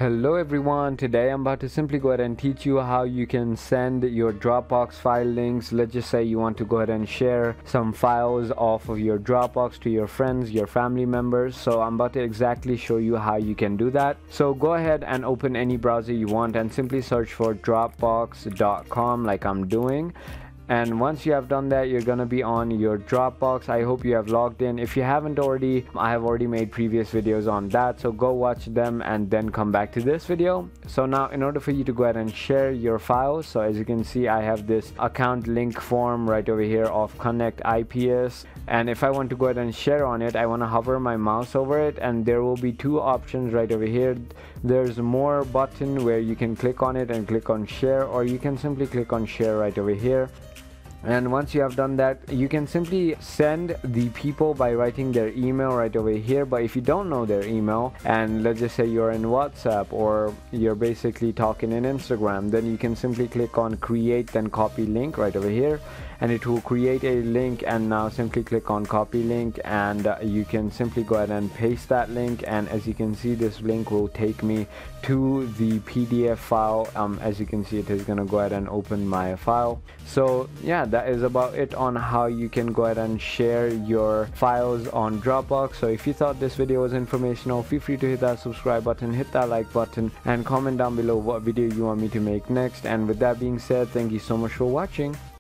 Hello everyone, today I'm about to simply go ahead and teach you how you can send your Dropbox file links. Let's just say you want to go ahead and share some files off of your Dropbox to your friends, your family members. So I'm about to exactly show you how you can do that. So go ahead and open any browser you want and simply search for dropbox.com like I'm doing. And once you have done that, you're gonna be on your Dropbox. I hope you have logged in. If you haven't already, I have already made previous videos on that, so go watch them and then come back to this video. So now in order for you to go ahead and share your files, so as you can see, I have this account link form right over here of Connect IPS, and if I want to go ahead and share on it, I want to hover my mouse over it, and there will be two options right over here. There's more button where you can click on it and click on share, or you can simply click on share right over here. And once you have done that, you can simply send the people by writing their email right over here. But if you don't know their email, and let's just say you're in WhatsApp or you're basically talking in Instagram, then you can simply click on create, then copy link right over here, and it will create a link. And now simply click on copy link, and you can simply go ahead and paste that link, and as you can see, this link will take me to the PDF file. As you can see, it is gonna go ahead and open my file. So yeah, that is about it on how you can go ahead and share your files on Dropbox. So if you thought this video was informational, feel free to hit that subscribe button, hit that like button, and comment down below what video you want me to make next. And with that being said, thank you so much for watching.